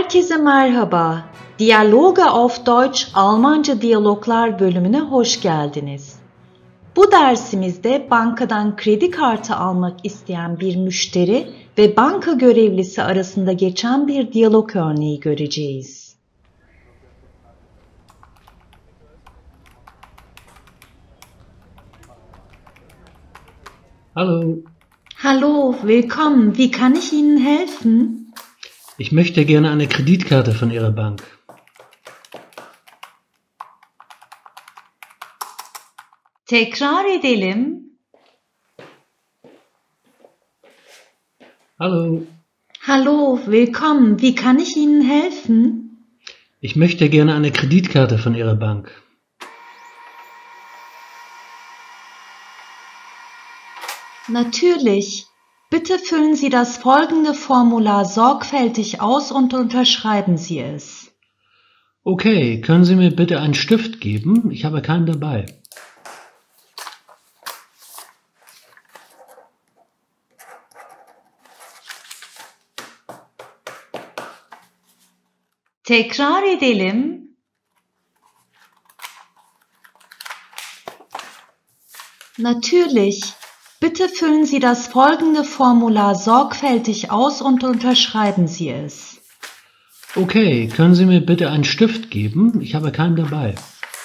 Herkese merhaba. Diyaloge auf Deutsch Almanca Diyaloglar bölümüne hoş geldiniz. Bu dersimizde bankadan kredi kartı almak isteyen bir müşteri ve banka görevlisi arasında geçen bir diyalog örneği göreceğiz. Hallo, Hallo, willkommen. Wie kann ich Ihnen helfen? ich möchte gerne eine Kreditkarte von Ihrer Bank. Tekrar edelim. Hallo, Hallo, willkommen. Wie kann ich Ihnen helfen? ich möchte gerne eine Kreditkarte von Ihrer Bank. Natürlich. Bitte füllen Sie das folgende Formular sorgfältig aus und unterschreiben Sie es. Okay, können Sie mir bitte einen Stift geben? Ich habe keinen dabei. Tekrar edelim. Natürlich. Bitte füllen Sie das folgende Formular sorgfältig aus und unterschreiben Sie es. Okay, können Sie mir bitte einen Stift geben? Ich habe keinen dabei.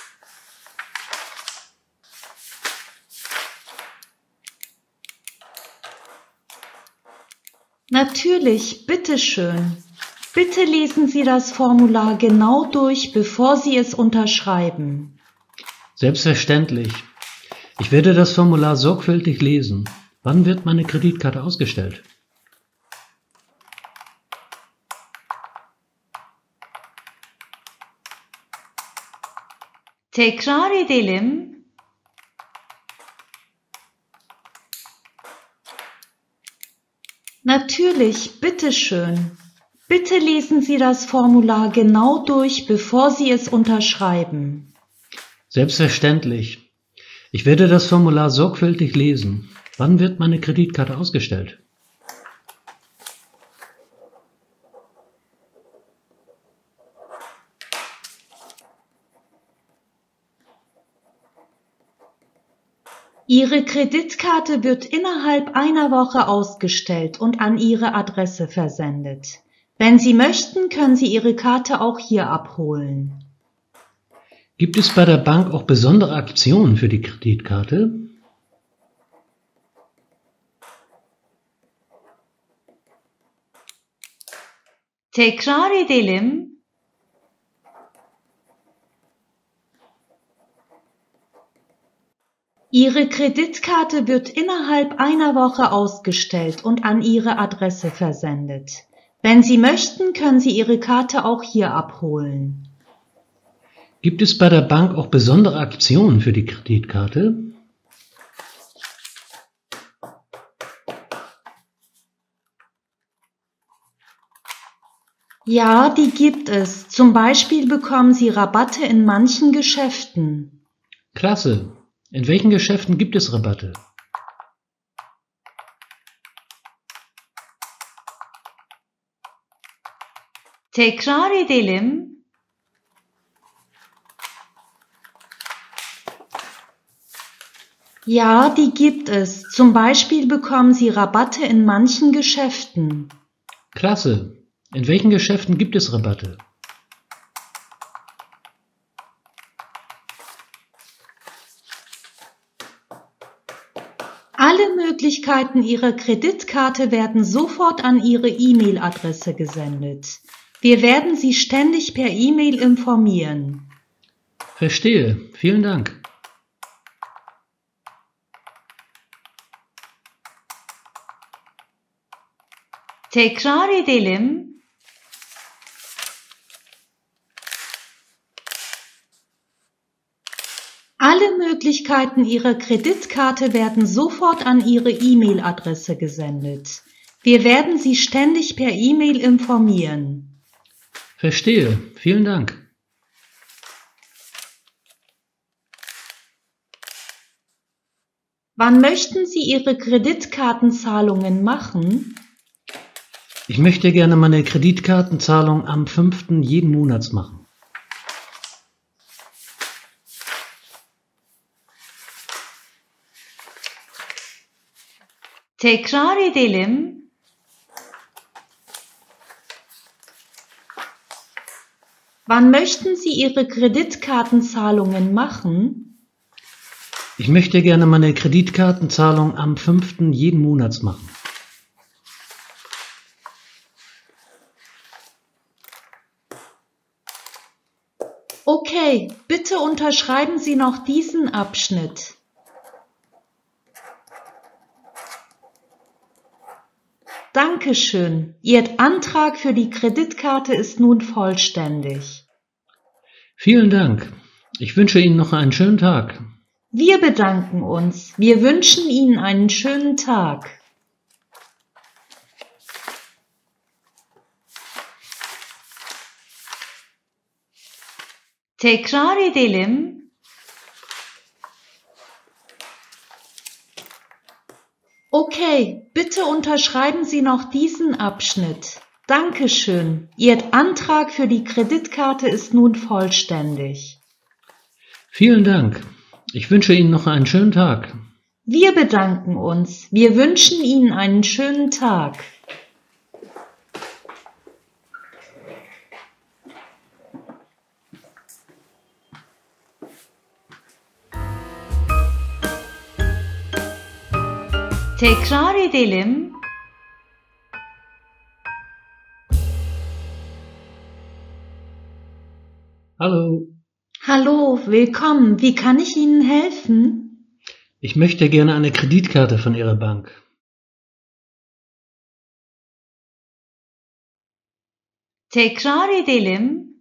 Natürlich, bitteschön. Bitte lesen Sie das Formular genau durch, bevor Sie es unterschreiben. Selbstverständlich. Ich werde das Formular sorgfältig lesen. Wann wird meine Kreditkarte ausgestellt? Tekrar edelim. Natürlich, bitteschön. Bitte lesen Sie das Formular genau durch, bevor Sie es unterschreiben. Selbstverständlich. Ich werde das Formular sorgfältig lesen. Wann wird meine Kreditkarte ausgestellt? Ihre Kreditkarte wird innerhalb einer Woche ausgestellt und an Ihre Adresse versendet. Wenn Sie möchten, können Sie Ihre Karte auch hier abholen. Gibt es bei der Bank auch besondere Aktionen für die Kreditkarte? Tekrar edelim. Ihre Kreditkarte wird innerhalb einer Woche ausgestellt und an Ihre Adresse versendet. Wenn Sie möchten, können Sie Ihre Karte auch hier abholen. Gibt es bei der Bank auch besondere Aktionen für die Kreditkarte? Ja, die gibt es. Zum Beispiel bekommen Sie Rabatte in manchen Geschäften. Klasse. In welchen Geschäften gibt es Rabatte? Tekrar edelim. Ja, die gibt es. Zum Beispiel bekommen Sie Rabatte in manchen Geschäften. Klasse. In welchen Geschäften gibt es Rabatte? Alle Möglichkeiten Ihrer Kreditkarte werden sofort an Ihre E-Mail-Adresse gesendet. Wir werden Sie ständig per E-Mail informieren. Verstehe. Vielen Dank. Tekrar edelim. Alle Möglichkeiten Ihrer Kreditkarte werden sofort an Ihre E-Mail-Adresse gesendet. Wir werden Sie ständig per E-Mail informieren. Verstehe. Vielen Dank. Wann möchten Sie Ihre Kreditkartenzahlungen machen? Ich möchte gerne meine Kreditkartenzahlung am 5. jeden Monats machen. Tekrar edelim. Wann möchten Sie Ihre Kreditkartenzahlungen machen? Ich möchte gerne meine Kreditkartenzahlung am 5. jeden Monats machen. Okay, bitte unterschreiben Sie noch diesen Abschnitt. Dankeschön. Ihr Antrag für die Kreditkarte ist nun vollständig. Vielen Dank. Ich wünsche Ihnen noch einen schönen Tag. Wir bedanken uns. Wir wünschen Ihnen einen schönen Tag. Tekrar edelim. Okay, bitte unterschreiben Sie noch diesen Abschnitt. Dankeschön. Ihr Antrag für die Kreditkarte ist nun vollständig. Vielen Dank. Ich wünsche Ihnen noch einen schönen Tag. Wir bedanken uns. Wir wünschen Ihnen einen schönen Tag. Tekrar edelim. Hallo. Hallo, willkommen. Wie kann ich Ihnen helfen? Ich möchte gerne eine Kreditkarte von Ihrer Bank. Tekrar edelim.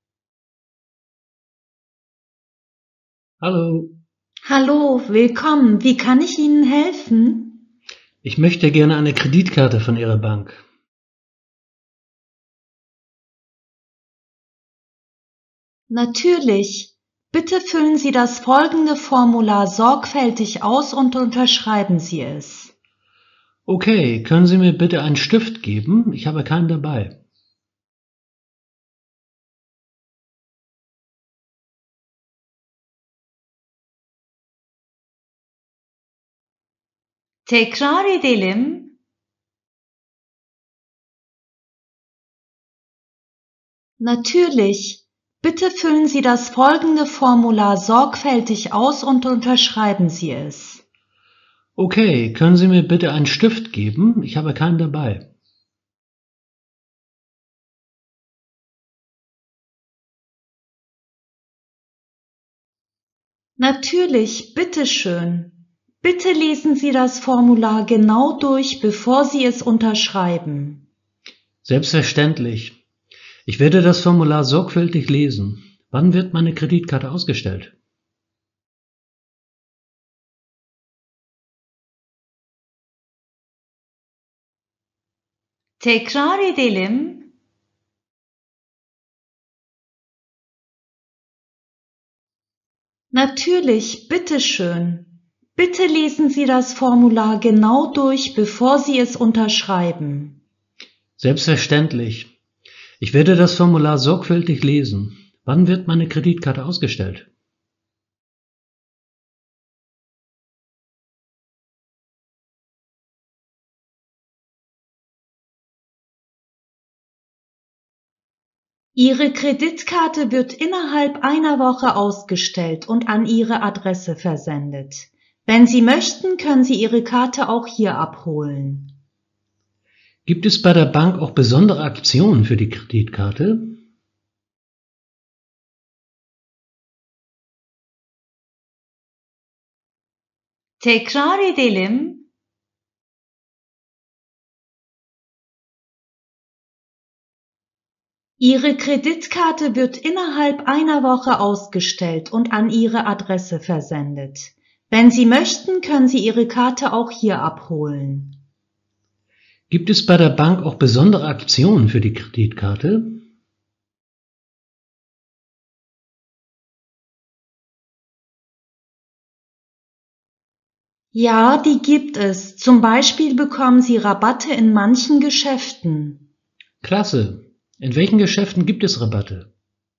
Hallo. Hallo, willkommen. Wie kann ich Ihnen helfen? Ich möchte gerne eine Kreditkarte von Ihrer Bank. Natürlich. Bitte füllen Sie das folgende Formular sorgfältig aus und unterschreiben Sie es. Okay, können Sie mir bitte einen Stift geben? Ich habe keinen dabei. Tekrar edelim. Natürlich. Bitte füllen Sie das folgende Formular sorgfältig aus und unterschreiben Sie es. Okay, können Sie mir bitte einen Stift geben? Ich habe keinen dabei. Natürlich, bitteschön. Bitte lesen Sie das Formular genau durch, bevor Sie es unterschreiben. Selbstverständlich. Ich werde das Formular sorgfältig lesen. Wann wird meine Kreditkarte ausgestellt? Tekrar edelim. Natürlich, bitteschön. Bitte lesen Sie das Formular genau durch, bevor Sie es unterschreiben. Selbstverständlich. Ich werde das Formular sorgfältig lesen. Wann wird meine Kreditkarte ausgestellt? Ihre Kreditkarte wird innerhalb einer Woche ausgestellt und an Ihre Adresse versendet. Wenn Sie möchten, können Sie Ihre Karte auch hier abholen. Gibt es bei der Bank auch besondere Aktionen für die Kreditkarte? Tekrar edelim. Ihre Kreditkarte wird innerhalb einer Woche ausgestellt und an Ihre Adresse versendet. Wenn Sie möchten, können Sie Ihre Karte auch hier abholen. Gibt es bei der Bank auch besondere Aktionen für die Kreditkarte? Ja, die gibt es. Zum Beispiel bekommen Sie Rabatte in manchen Geschäften. Klasse. In welchen Geschäften gibt es Rabatte?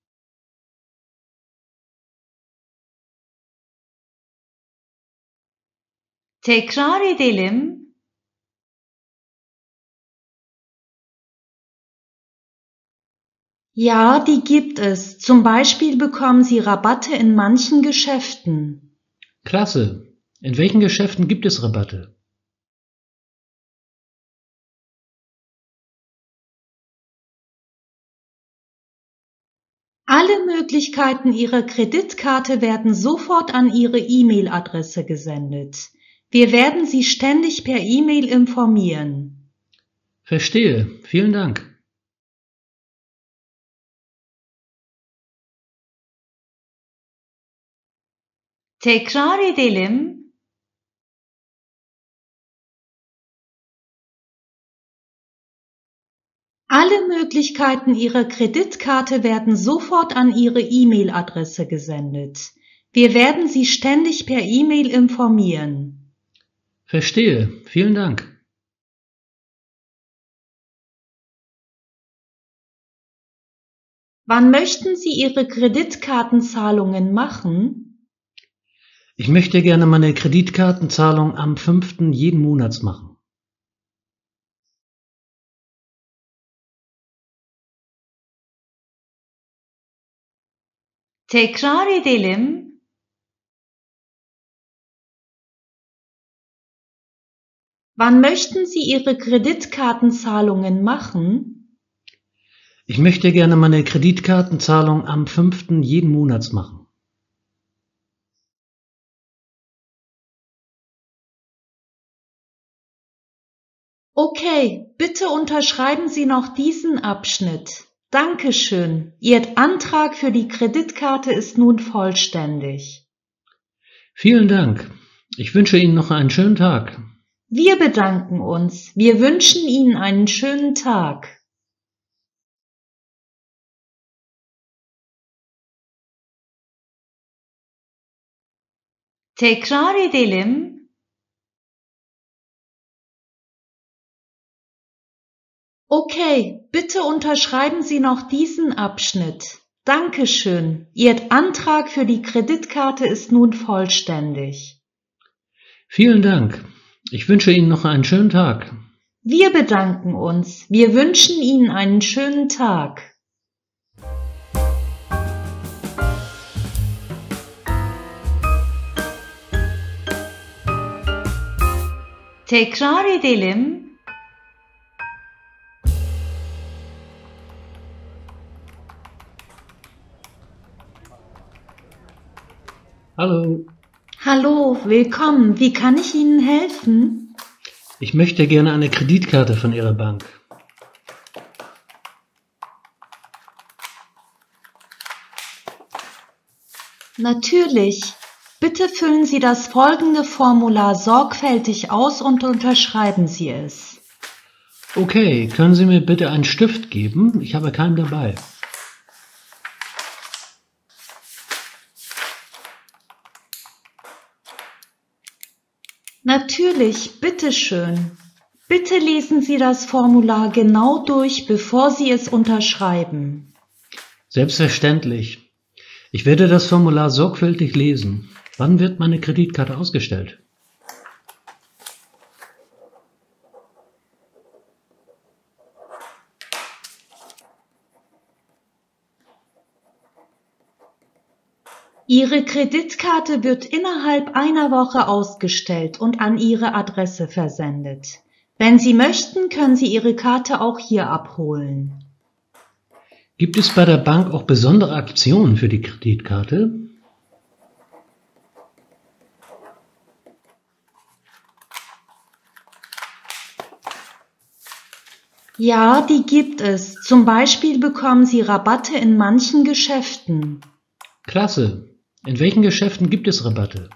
Tekrar edelim. Ja, die gibt es. Zum Beispiel bekommen Sie Rabatte in manchen Geschäften. Klasse. In welchen Geschäften gibt es Rabatte? Alle Möglichkeiten Ihrer Kreditkarte werden sofort an Ihre E-Mail-Adresse gesendet. Wir werden Sie ständig per E-Mail informieren. Verstehe. Vielen Dank. Tekrar edelim. Alle Möglichkeiten Ihrer Kreditkarte werden sofort an Ihre E-Mail-Adresse gesendet. Wir werden Sie ständig per E-Mail informieren. Verstehe. Vielen Dank. Wann möchten Sie Ihre Kreditkartenzahlungen machen? Ich möchte gerne meine Kreditkartenzahlung am 5. jeden Monats machen. Tekrar edelim. Wann möchten Sie Ihre Kreditkartenzahlungen machen? Ich möchte gerne meine Kreditkartenzahlung am 5. jeden Monats machen. Okay, bitte unterschreiben Sie noch diesen Abschnitt. Dankeschön. Ihr Antrag für die Kreditkarte ist nun vollständig. Vielen Dank. Ich wünsche Ihnen noch einen schönen Tag. Wir bedanken uns. Wir wünschen Ihnen einen schönen Tag. Tekrar edelim. Okay, bitte unterschreiben Sie noch diesen Abschnitt. Dankeschön. Ihr Antrag für die Kreditkarte ist nun vollständig. Vielen Dank. Ich wünsche Ihnen noch einen schönen Tag. Wir bedanken uns. Wir wünschen Ihnen einen schönen Tag. Tekrar edelim. Hallo. Hallo, willkommen. Wie kann ich Ihnen helfen? Ich möchte gerne eine Kreditkarte von Ihrer Bank. Natürlich. Bitte füllen Sie das folgende Formular sorgfältig aus und unterschreiben Sie es. Okay, können Sie mir bitte einen Stift geben? Ich habe keinen dabei. Natürlich, bitteschön. Bitte lesen Sie das Formular genau durch, bevor Sie es unterschreiben. Selbstverständlich. Ich werde das Formular sorgfältig lesen. Wann wird meine Kreditkarte ausgestellt? Ihre Kreditkarte wird innerhalb einer Woche ausgestellt und an Ihre Adresse versendet. Wenn Sie möchten, können Sie Ihre Karte auch hier abholen. Gibt es bei der Bank auch besondere Aktionen für die Kreditkarte? Ja, die gibt es. Zum Beispiel bekommen Sie Rabatte in manchen Geschäften. Klasse. In welchen Geschäften gibt es Rabatte?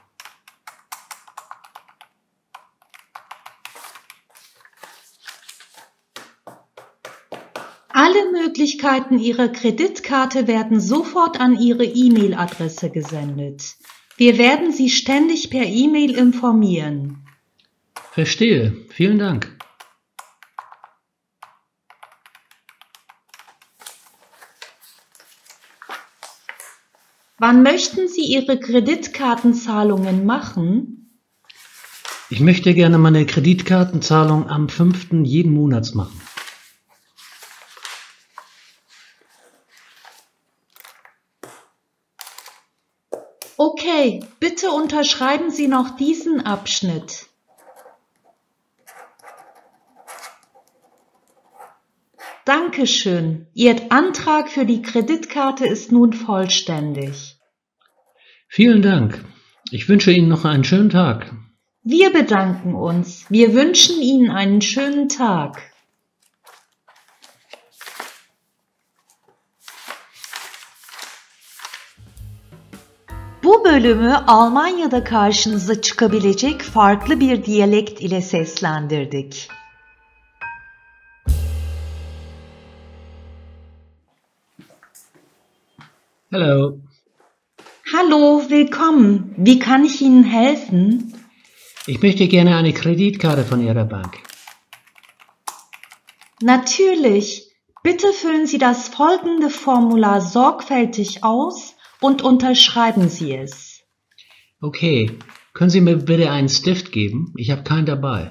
Alle Möglichkeiten Ihrer Kreditkarte werden sofort an Ihre E-Mail-Adresse gesendet. Wir werden Sie ständig per E-Mail informieren. Verstehe. Vielen Dank. Wann möchten Sie Ihre Kreditkartenzahlungen machen? Ich möchte gerne meine Kreditkartenzahlung am 5. jeden Monats machen. Okay, bitte unterschreiben Sie noch diesen Abschnitt. Dankeschön. Ihr Antrag für die Kreditkarte ist nun vollständig. Vielen Dank. Ich wünsche Ihnen noch einen schönen Tag. Wir bedanken uns. Wir wünschen Ihnen einen schönen Tag. Bu bölümü Almanya'da karşınıza çıkabilecek farklı bir diyalekt ile seslendirdik. Hallo. Hallo, willkommen. Wie kann ich Ihnen helfen? Ich möchte gerne eine Kreditkarte von Ihrer Bank. Natürlich. Bitte füllen Sie das folgende Formular sorgfältig aus und unterschreiben Sie es. Okay. Können Sie mir bitte einen Stift geben? Ich habe keinen dabei.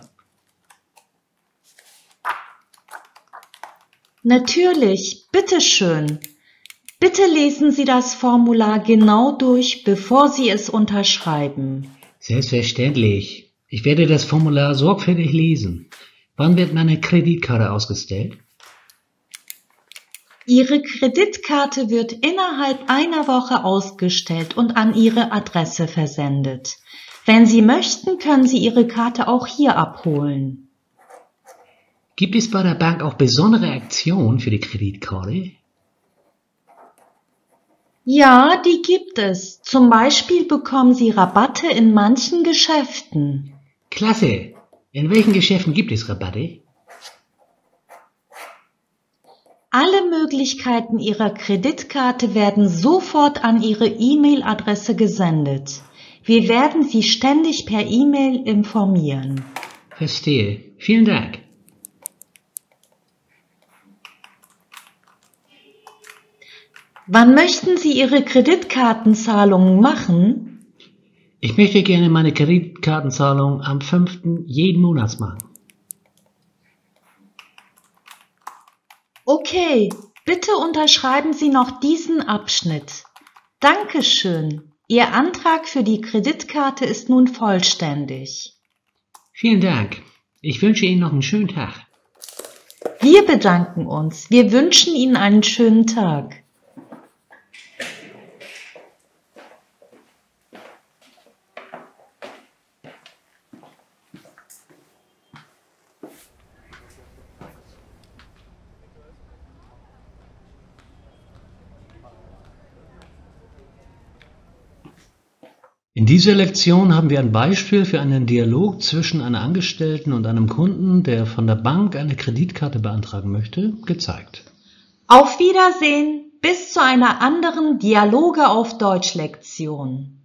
Natürlich, bitteschön. Bitte lesen Sie das Formular genau durch, bevor Sie es unterschreiben. Selbstverständlich. Ich werde das Formular sorgfältig lesen. Wann wird meine Kreditkarte ausgestellt? Ihre Kreditkarte wird innerhalb einer Woche ausgestellt und an Ihre Adresse versendet. Wenn Sie möchten, können Sie Ihre Karte auch hier abholen. Gibt es bei der Bank auch besondere Aktionen für die Kreditkarte? Ja, die gibt es. Zum Beispiel bekommen Sie Rabatte in manchen Geschäften. Klasse! In welchen Geschäften gibt es Rabatte? Alle Möglichkeiten Ihrer Kreditkarte werden sofort an Ihre E-Mail-Adresse gesendet. Wir werden Sie ständig per E-Mail informieren. Verstehe. Vielen Dank. Wann möchten Sie Ihre Kreditkartenzahlungen machen? Ich möchte gerne meine Kreditkartenzahlung am 5. jeden Monats machen. Okay, bitte unterschreiben Sie noch diesen Abschnitt. Dankeschön. Ihr Antrag für die Kreditkarte ist nun vollständig. Vielen Dank. Ich wünsche Ihnen noch einen schönen Tag. Wir bedanken uns. Wir wünschen Ihnen einen schönen Tag. In dieser Lektion haben wir ein Beispiel für einen Dialog zwischen einer Angestellten und einem Kunden, der von der Bank eine Kreditkarte beantragen möchte, gezeigt. Auf Wiedersehen, bis zu einer anderen Dialoge auf Deutsch Lektion.